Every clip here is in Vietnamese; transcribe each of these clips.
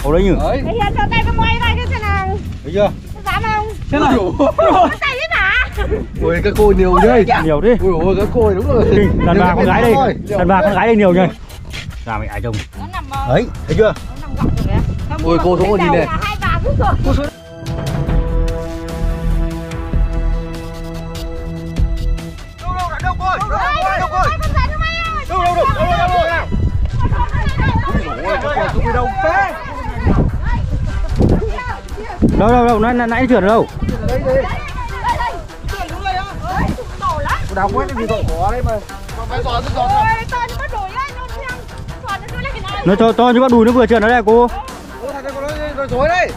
Ồ đấy nhỉ. Đấy. Bây giờ cho tay cái quay đây cái nào. Thấy chưa? Dám không? Thế này. Tay thế hả? Ôi cái côi nhiều đây. Nhiều thế. Ôi cái côi đúng rồi. Đàn bà con gái đây. Đàn bà con gái đây nhiều nhỉ. Ra mày ai trông. Nó nằm Đấy, thấy chưa? nó nằm gọn rồi đấy. Ôi cô xuống nhìn này. Hai bà cứ rồi. Đâu, nãy trượt ở đâu? Cô đào quét cái gì cậu có đấy mà. Phải giòn rất giòn. Nó to như bắt đùi nó vừa trượt nó đây cô. Ô thằng này nó dối đấy.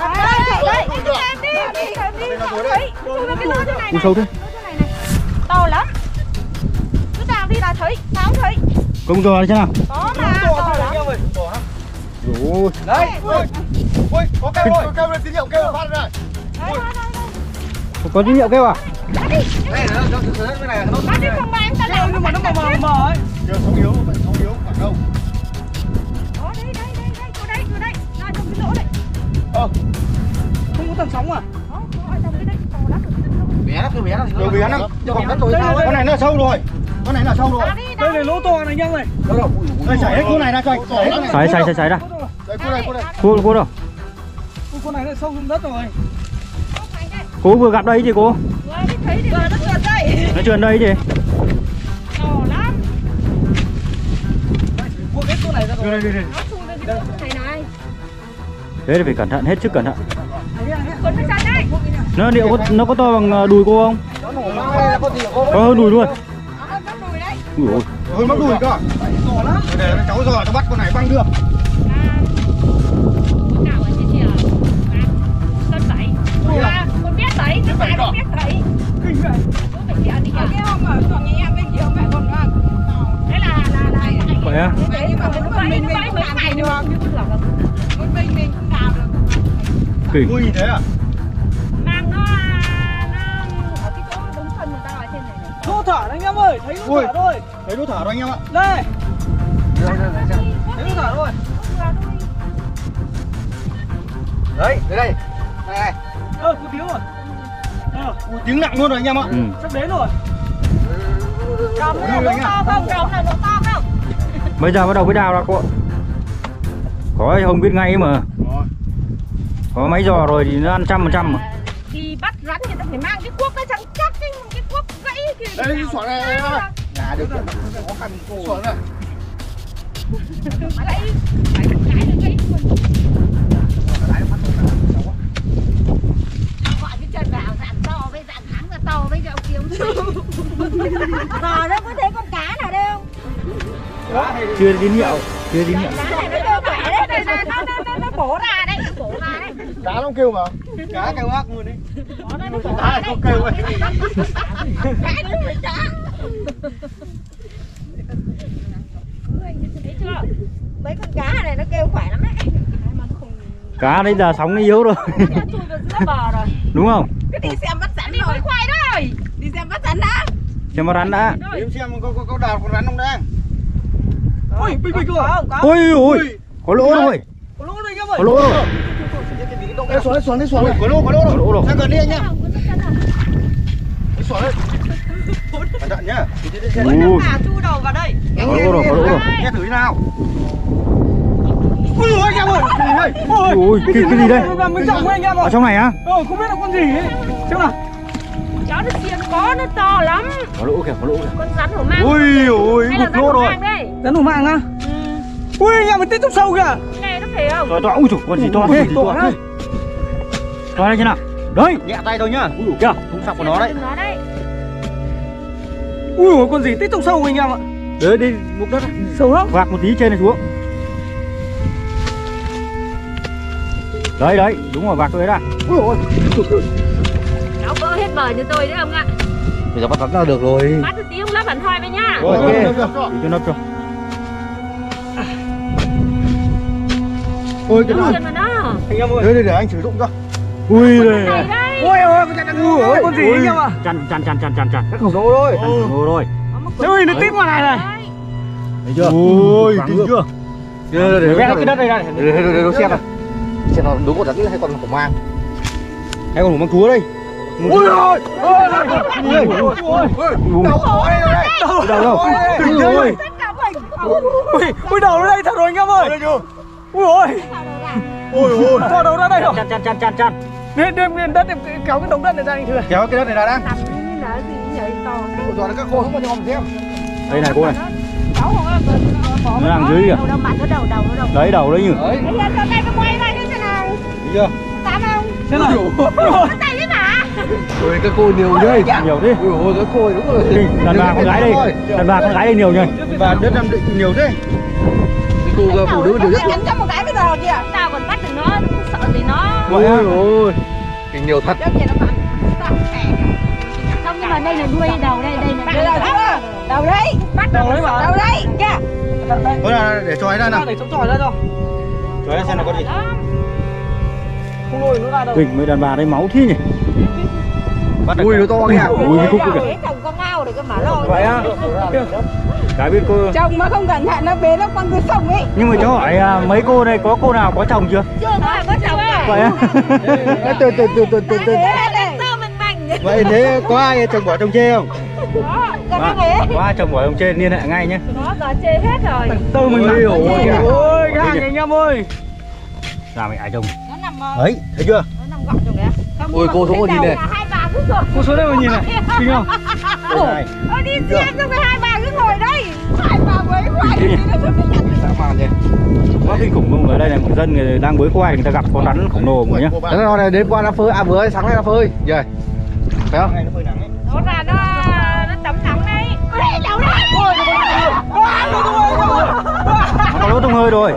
Cú sâu thế. To lắm. Cứ đào đi là thấy, sao không thấy? Công giờ thế nào? Có mà, to lắm. Ôi. Đấy. Ôi, có kêu lên tín hiệu kêu phát ra. Có tín hiệu kêu à? Đây nó cái này nó. Bác đi không mà em ta làm nhưng mà nó mờ ấy. Chưa sóng yếu, khoảng đâu. Đó, đây, chỗ đây, ra trong cái lỗ này. Không có tầng sóng à? Không, ở trong cái đấy, to lắm. Bé lắm. Nhiều bé lắm. Còn đất tối sao ấy. Con này nó sâu rồi. Đây này lỗ to này nhăng này. Đâu. Đây chảy hết cú này ra cho. Xài ra. Đây cô này. Cô đâu? Con này nó sâu xuống đất rồi. Cô vừa gặp đây chị cô. Thấy thì nó trượt đây. Nó trượt đây chị. To lắm. Mua cái con này ra rồi. Đây. Nó chui lên cái lỗ này. Thế thì phải cẩn thận, hết sức cẩn thận. Cuốn cái chân đấy. Nó có to bằng đùi cô không? Nó nổ ra con gì cô? Có hơn đùi luôn. Nó hơn đùi đấy. Ui ôi. Hơi mắc đùi cơ. To lắm. Để cháu giờ cháu bắt con này băng được. Con nào ở trên kia? Con bảy. Con biết bảy, cái phải con biết bảy. Kinh vậy. Có phải chị ăn đi nhỉ? Cái không ở còn nhà em bên kia không phải con đó. Thế là Vậy á? nhưng mà nó bảy được. Một mình cũng đào được. Kinh. Ui thế à? Mang nó ở cái chỗ đúng thân người ta ở trên này này. Lỗ thở anh em ơi, thấy lỗ thở thôi. Thấy nó thở rồi anh em ạ. Đây. Thấy lỗ thở thôi. Đấy, đây. Này. Có tiếng rồi. Ui, tiếng nặng luôn rồi anh em ạ. Ừ. Sắp đến rồi. Cầm là nó to không? Cầm là nó to không? Bây giờ bắt đầu mới đào ra cô. Có không biết ngay mà. Có máy giò rồi thì nó ăn 100% mà. Thì bắt rắn người ta phải mang cái cuốc đấy, chắc cái cuốc gãy kìa. Đây cái xoắn này em ạ. Nhà được khó khăn cô. Xoắn này. Mà lại phải một cái nữa gãy luôn. Gọi cái chân vào dàn to với dàn thắng là to với dạo kiếm. Bò đó có thấy con cá nào đâu. Chưa tín hiệu. Cá này nó kêu khỏe đấy, nó bổ ra đấy, Cá nó kêu mà. Cá kêu ác luôn đấy. Nó bổ Cá ra không kêu ấy. Cái nó phải cá. Thấy chưa? Mấy con cá này nó kêu khỏe lắm đấy. Cá đấy giờ sóng nó yếu rồi. Chui vào giữa bò rồi. Đúng không? Cứ đi xem bắt rắn đi với khoai rồi. Đi xem bắt rắn đã. Xem bắt rắn đã. Em xem có đào con rắn không đang. Ôi, bình rồi. Ôi. Có lỗ rồi. Có lỗ đây em ơi. Có lỗ rồi. Ê, xoắn đi. Có lỗ rồi. Sang gần đi anh nhá. Xoắn lên. Cẩn thận nhá. Ui. Chui đầu vào đây. Có lỗ rồi. Nghe thử thế nào. Ui anh em ơi. Ui, cái gì đây? Mình trọng anh em ơi. Ở trong này á? Không biết là con gì ấy. Xem nào. Chó nó xiên có, nó to lắm. Có lỗ kìa. Con rắn hổ mang. Ui, hay là hụt lỗ rồi. Rắn hổ mang á? Ui anh em mình tích trong sâu kìa. Cái này nó phải không? To. Ui, con gì to thế? To lắm. To đây thế nào? Đấy. Nhẹ tay thôi nhá. Ui, kìa. Không sọc của nó đấy. Ui con gì tích trong sâu anh em ạ. Đấy, đi múc đất. Sâu lắm. Vạc một tí trên này xuống. Đấy, đúng rồi, vạc tôi đấy đã. Ui ôi. Cháu vỡ hết bờ như tôi đấy ông ạ. Bây giờ bắt rắn là được rồi. Bắt được tí ông lắp hẳn thôi với nhá. Rồi, ok. Cho nấp cho. Ôi cái Nó này. mà nó. Anh em ơi. Đây để anh sử dụng cho. Ui Này đây. đây. Ôi con chăn con gì anh em ạ. Chăn. Cái khổng lồ thôi. Khổng lồ rồi. Ui nó tím vào này này. Thấy chưa? Ui, Vàng kinh luôn. chưa? Để vẽ cái đất đây ra. Để nó xem này. xem nó đúng con rắn hay con hổ mang. Hay con hổ mang chúa đây. Ui ôi. Đâu có đây rồi. Đâu. Ui. Ui đầu nó đây thật rồi anh em ơi. Ui ôi. Ui. Cho đầu ra đây rồi. Chăn. Đem đất em kéo cái đống đất này ra anh thưa. Kéo cái đất này ra đã. Rồi nó các cô không có nhòm xem. Đây này cô này. Nó đang dưới kìa. Đầu mặt nó đầu nó. Đấy đầu đấy nhỉ. Bây giờ cho tay nó quay ra như thế nào? Thấy chưa? Dám không? Thế nào? Bắt tay thế nào? Ôi các cô nhiều đấy. Nhiều thế. Ui ôi các cô đúng rồi. Đàn bà con gái đây. Đàn bà con gái đây nhiều nhỉ. Và đất Nam Định nhiều thế. Cô phụ nữ nhiều nhất. Cắn cho một cái bây giờ kìa. Tao còn bắt được nó, sợ gì nó. Vậy á. Ôi. Kinh nhiều thật. Không, nhưng mà đây là đuôi đầu đây là đầu đấy. Bắt Đầu đấy mà. đầu đấy kìa. Thôi là để cho ấy ra nào. Để chống chọi ra cho. Cho ấy xem là có gì. Không lôi nó ra đâu. Kinh mấy đàn bà đây máu thế nhỉ. Ui nó to kìa. Ui cái cúc kìa. Chồng con ngao để cái mở lôi. Vậy á. Cái biết cô. Chồng mà không cẩn thận nó bế nó con cứ sông ấy. Nhưng mà cháu hỏi mấy cô này có cô nào có chồng chưa? Chưa có chồng cả. Vậy á. Từ. Vậy thế có ai chồng bỏ chồng chê không? Có ai chồng bỏ chồng chê liên hệ ngay nhé. Có giờ chê hết rồi. Tư mình mặc. Ôi cái hàng anh em ơi. Sao mày ai chồng? Nó nằm Đấy, thấy chưa? nó nằm gọn trong đấy. Ôi cô xuống nhìn này. Hai bà cứ ngồi. Cô xuống đây mà nhìn này. Kinh không? Này. Ôi đi xem xong rồi hai bà cứ ngồi đây. Hai bà với hoài thì nó xuống đi nhặt. Dã man nhỉ. Quá kinh khủng không? Ở đây này một dân người đang bới khoai người ta gặp con rắn khổng lồ mọi nhá. Thế nó này đến qua nó phơi vừa sáng nay nó phơi. Rồi. Phải không? Nó ra nó tắm nắng đấy. Ôi đâu đấy. Nó có lỗ tung hơi rồi.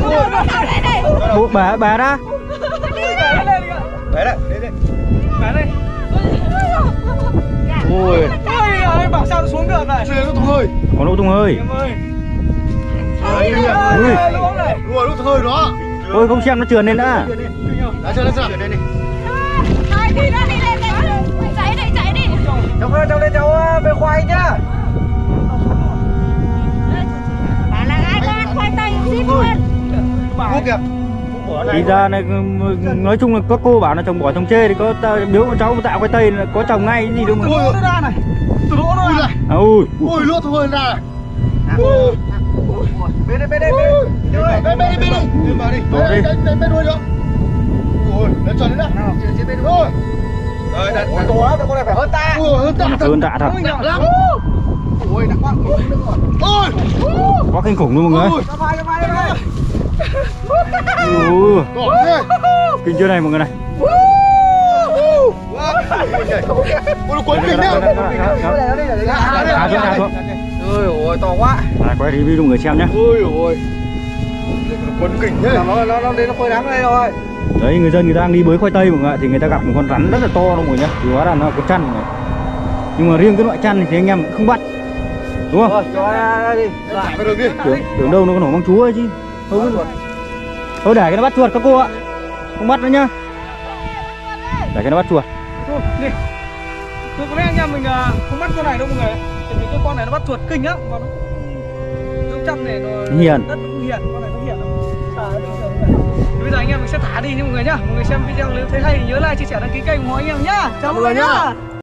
Bố bà đã. Đấy đây. Ui. Ôi ơi bảo sao nó xuống được này. Xuyên nó tung hơi. Có lỗ tung hơi. Em ơi. Đấy kìa. Ui. Ui nó tung hơi đó. Ôi không xem nó trườn lên đã. Đã chưa lên đi lên đi. Đi lên chạy đi. Cháu lên cháu về khoai nhá. Bà là ai con ăn khoai tây xít luôn. Cô kìa. Thì ra này nói chung là các cô bảo là chồng bỏ chồng chê thì có biếu con cháu tạo khoai tây có chồng ngay cái gì đâu mà. Ui nó ra này. Từ lỗ nó ra. Ui. Ui lỗ tung hơi ra. Bên đây. Bên đi. Bên vào đi. Bên đuôi nữa. Ui, lên tròn đến đó. Trên bên đuôi. Rồi, đặt to lắm, con này phải hơn ta. Ui, hơn ta. Hơn tạ thật. Nặng lắm. Ui, nặng quá. Ôi. Quá kinh khủng luôn mọi người. Cho vai. Ui. Đỏ thế. Kinh chưa này mọi người này. Ui, nó quấn kinh đấy. Thả xuống. Ôi ôi to quá. Quay review cho người xem nhé. Ôi ôi. Quấn kinh thế. Nó đến nó phơi nắng đây rồi. Đấy người dân người ta đang đi bới khoai tây mọi người ạ, thì người ta gặp một con rắn rất là to luôn mọi người nhá. Thì hóa ra nó là con chăn này. Nhưng mà riêng cái loại chăn thì anh em cũng không bắt. Đúng không? Rồi, cho ra đi. Chạy vào đường đi. Tưởng đâu nó có nổ mang chúa ấy chứ. Thôi để cái nó bắt chuột các cô ạ. Không bắt nữa nhá. Để cái nó bắt chuột. Đi. Tôi có lẽ anh em mình không bắt con này đâu mọi người. Tại vì cái con này nó bắt chuột kinh lắm và nó cũng chăm này nó hiền. Đất cũng hiền, con này nó hiền lắm. Bây giờ anh em mình sẽ thả đi nha mọi người nhá. Mọi người xem video nếu thấy hay thì nhớ like, chia sẻ, đăng ký kênh ủng hộ anh em nhá. Chào mọi người nhá.